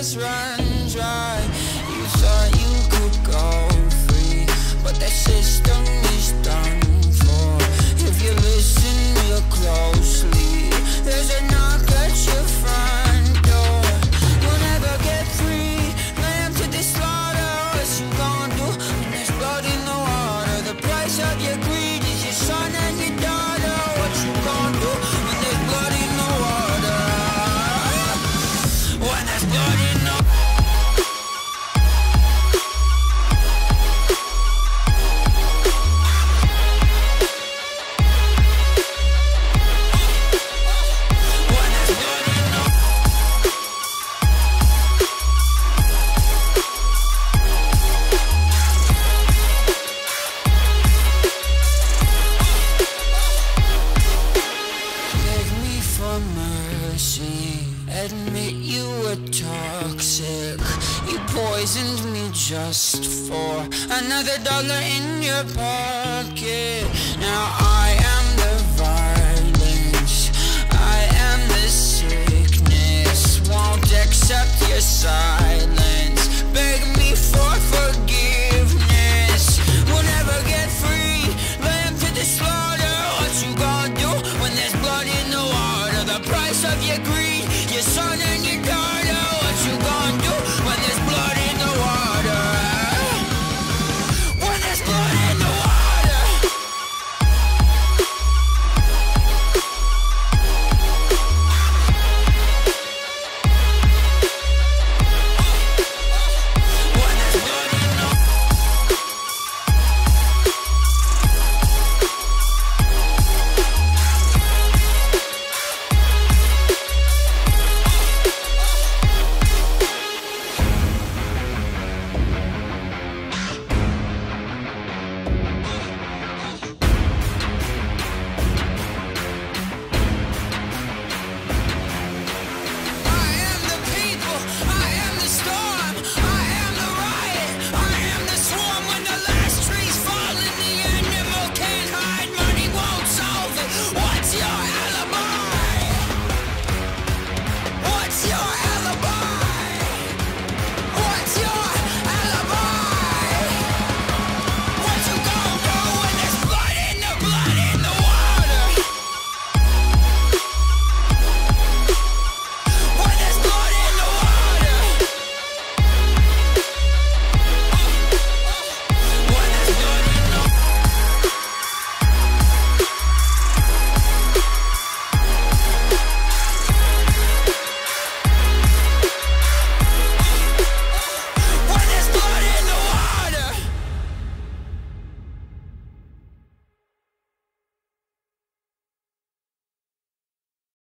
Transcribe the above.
has run dry. You thought you could go free, but that system is done for. If you listen real closely, there's a knock at your front door. You'll never get free, lamb to the slaughter. What you gonna do when there's blood in the water? The price of your greed is your son and your daughter. What you gonna do when there's blood in the water? When there's blood in the admit you were toxic. You poisoned me just for another dollar in your pocket. Now I am the violence, I am the sickness. Won't accept your side.